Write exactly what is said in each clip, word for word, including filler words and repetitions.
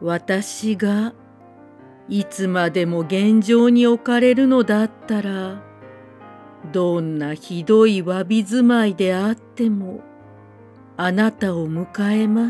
私がいつまでも現状に置かれるのだったら、どんなひどいわび住まいであってもあなたを迎えます。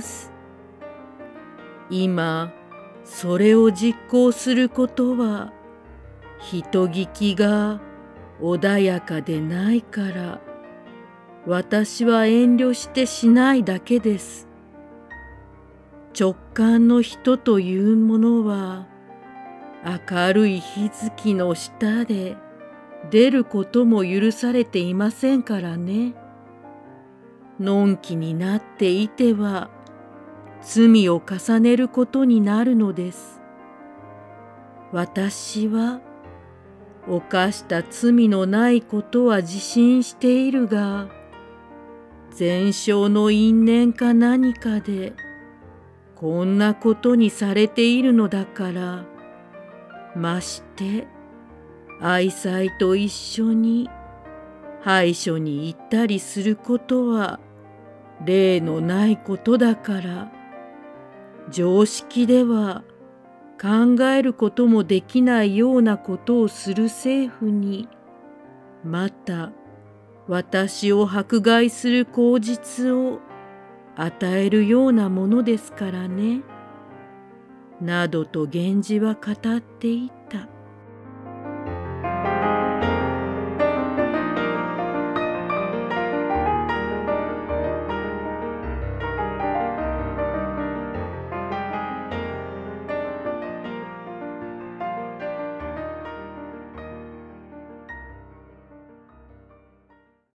今、それを実行することは、人聞きが穏やかでないから、私は遠慮してしないだけです。直感の人というものは、明るい日月の下で出ることも許されていませんからね。のんきになっていては、罪を重ねることになるのです。私は、犯した罪のないことは自信しているが、前生の因縁か何かで、こんなことにされているのだから、まして、愛妻と一緒に、拝所に行ったりすることは、例のないことだから、常識では考えることもできないようなことをする政府に、また私を迫害する口実を与えるようなものですからね。などと源氏は語ってい